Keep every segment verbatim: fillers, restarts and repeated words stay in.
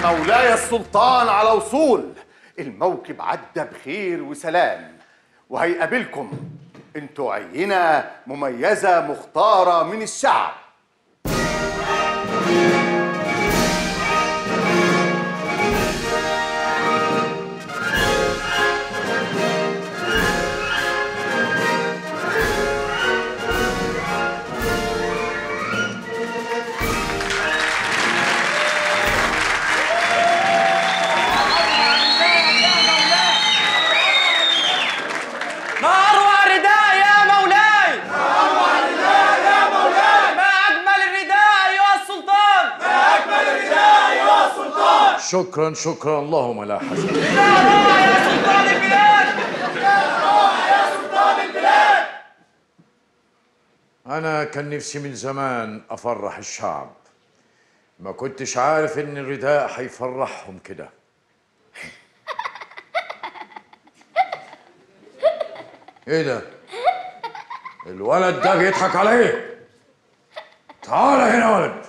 مولاي السلطان على وصول. الموكب عدى بخير وسلام، وهيقابلكم انتوا عينة مميزة مختارة من الشعب. شكرا شكرا، اللهم لا حسن. يا روعة يا سلطان البلاد، يا روعة يا سلطان البلاد. أنا كان نفسي من زمان أفرح الشعب، ما كنتش عارف إن الرداء هيفرحهم كده. إيه ده؟ الولد ده بيضحك على إيه؟ تعال هنا يا ولد.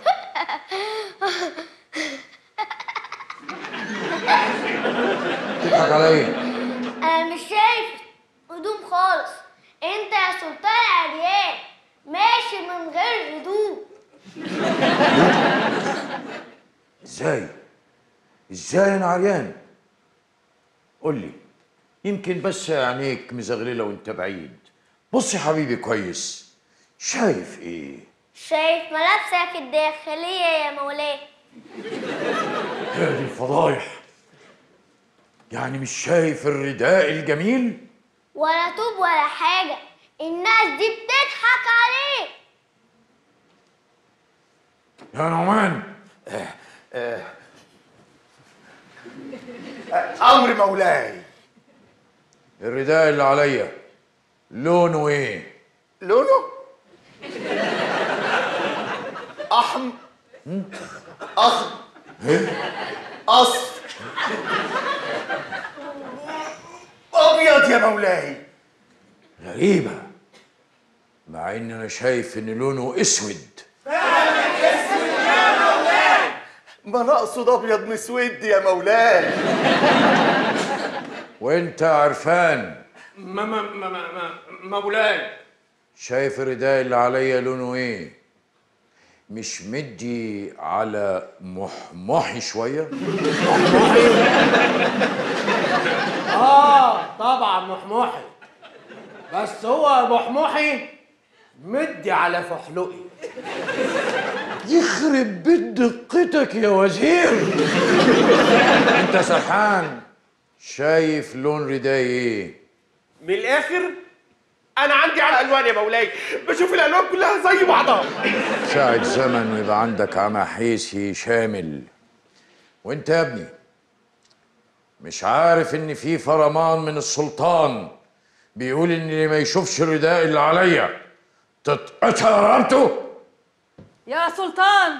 بتضحك على ايه؟ انا مش شايف هدوم خالص. انت يا سلطان عريان ماشي من غير هدوم. ازاي؟ ازاي انا عريان؟ قول لي، يمكن بس عينيك مزغلله وانت بعيد. بص يا حبيبي كويس، شايف ايه؟ شايف ملابسك الداخليه يا مولاي. هذه الفضايح. يعني مش شايف الرداء الجميل؟ ولا طوب ولا حاجة، الناس دي بتضحك عليك. يا نعمان. آه آه أمر مولاي. الرداء اللي عليا لونه ايه؟ لونه؟ أحمر، أخضر، أصفر، أبيض يا مولاي. غريبة، مع إن أنا شايف إن لونه أسود. فعلا اسود يا مولاي. ما أنا أقصد أبيض مسود يا مولاي. وأنت عرفان؟ ما ما ما ما مولاي. شايف الرداء اللي عليا لونه إيه؟ مش مدي على محمحي شوية؟ محمحي؟ آه طبعا محمحي، بس هو محمحي مدي على فحلقي. يخرب بيت دقتك يا وزير. أنت سرحان، شايف لون رداي إيه؟ من الآخر أنا عندي على ألوان يا مولاي، بشوف الألوان كلها زي بعضها. ساعة زمن ويبقى عندك عمى حيثي شامل. وانت يا ابني مش عارف ان في فرمان من السلطان بيقول ان اللي ما يشوفش الرداء اللي عليا تتقطع رقبته؟ يا سلطان،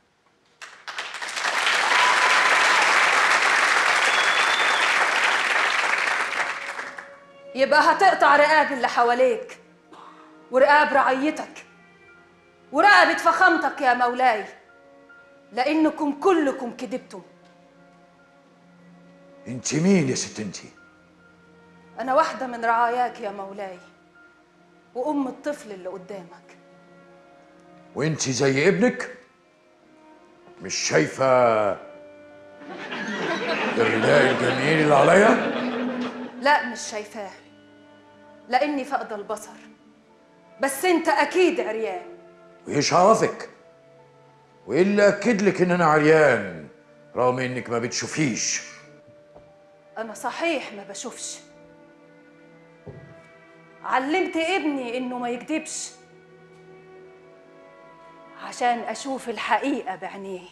يبقى هتقطع رقاب اللي حواليك ورقاب رعيتك ورقبة فخامتك يا مولاي، لأنكم كلكم كذبتم. انت مين يا ست انت؟ أنا واحدة من رعاياك يا مولاي، وأم الطفل اللي قدامك. وانت زي ابنك؟ مش شايفة الرداء الجميل اللي عليا؟ لا مش شايفاه، لأني فاقدة البصر، بس أنت أكيد عريان. وإيش عرفك؟ وإيه اللي أكد لك إن أنا عريان رغم إنك ما بتشوفيش؟ أنا صحيح ما بشوفش، علمت ابني إنه ما يكذبش عشان أشوف الحقيقة بعينيه.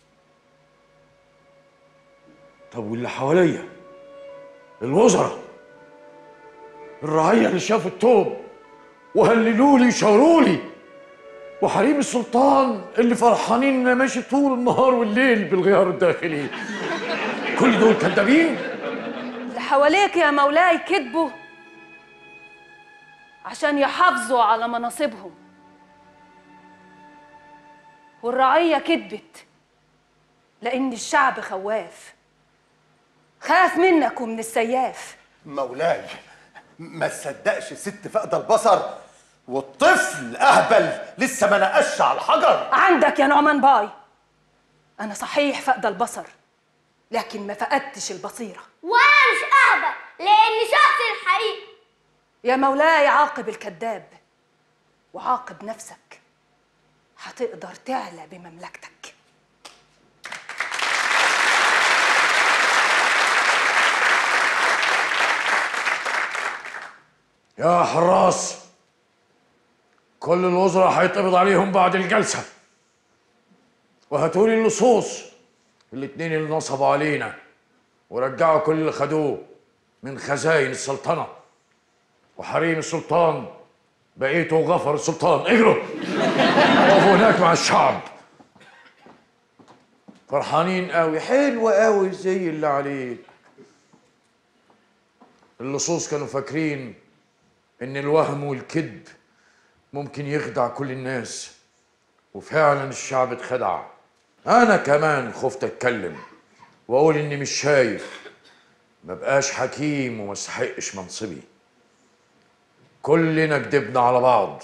طب واللي حواليا؟ الوزراء، الرعية اللي شافوا التوب وهللولي شارولي، وحريم السلطان اللي فرحانين إن أنا ماشي طول النهار والليل بالغيار الداخلي، كل دول كدابين؟ اللي حواليك يا مولاي كذبوا عشان يحافظوا على مناصبهم، والرعية كذبت لأن الشعب خواف، خاف منك ومن السياف. مولاي ما تصدقش ست فقد البصر، والطفل اهبل لسه ما نقش على الحجر. عندك يا نعمان باي، أنا صحيح فقد البصر لكن ما فقدتش البصيرة. وانا مش اهبل لاني شخص الحقيقي. يا مولاي عاقب الكذاب وعاقب نفسك، هتقدر تعلى بمملكتك. يا حراس، كل الوزراء هيتقبض عليهم بعد الجلسة، وهاتولي اللصوص الاتنين اللي نصبوا علينا ورجعوا كل اللي خدوه من خزاين السلطنة وحريم السلطان. بقيتوا غفر السلطان، اجروا وقفوا هناك مع الشعب فرحانين قوي. حلو قوي زي اللي عليك. اللصوص كانوا فاكرين ان الوهم والكذب ممكن يخدع كل الناس، وفعلا الشعب اتخدع. انا كمان خفت اتكلم واقول اني مش شايف، ما بقاش حكيم وما استحقش منصبي. كلنا كدبنا على بعض،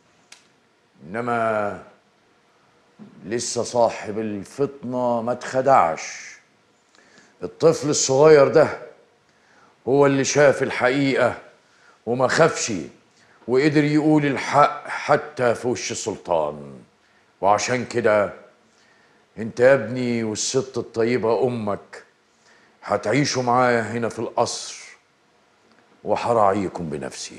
انما لسه صاحب الفطنة ما اتخدعش. الطفل الصغير ده هو اللي شاف الحقيقة وما خافش، وقدر يقول الحق حتى في وش السلطان. وعشان كده انت يا ابني والست الطيبة امك هتعيشوا معايا هنا في القصر، وهراعيكم بنفسي.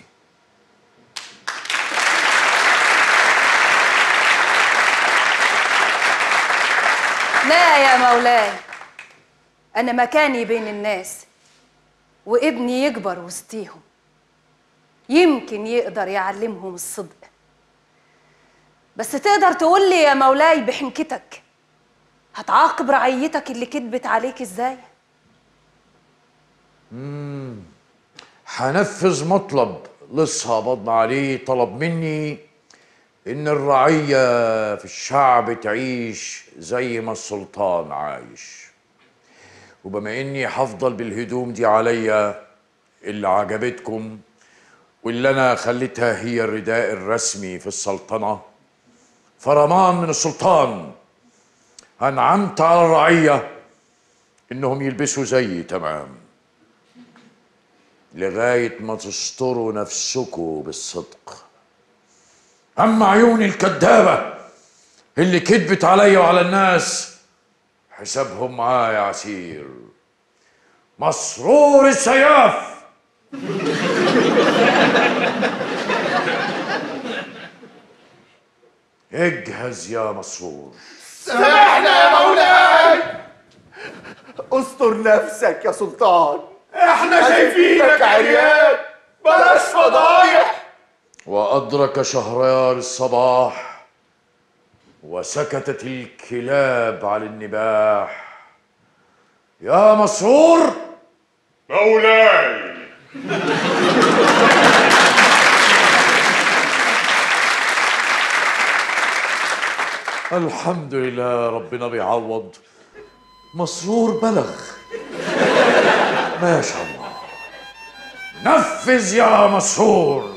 لا يا مولاي، أنا مكاني بين الناس وابني يكبر وسطيهم، يمكن يقدر يعلمهم الصدق. بس تقدر تقول لي يا مولاي بحنكتك هتعاقب رعيتك اللي كدبت عليك ازاي؟ امم هنفذ مطلب لسه قبضنا عليه، طلب مني ان الرعية في الشعب تعيش زي ما السلطان عايش. وبما اني هفضل بالهدوم دي عليا اللي عجبتكم واللي انا خليتها هي الرداء الرسمي في السلطنة، فرمان من السلطان انعمت على الرعية انهم يلبسوا زيي تمام لغاية ما تستروا نفسكوا بالصدق. اما عيوني الكدابة اللي كدبت عليا وعلى الناس حسابهم معايا عسير. مسرور السياف اجهز يا مسرور. سامحنا يا مولاي. استر نفسك يا سلطان، احنا شايفينك عريان، بلاش فضايح. وأدرك شهريار الصباح وسكتت الكلاب على النباح. يا مسرور. مولاي. الحمد لله، ربنا بيعوض. مسرور بلغ. ما شاء الله. نفذ يا مسرور.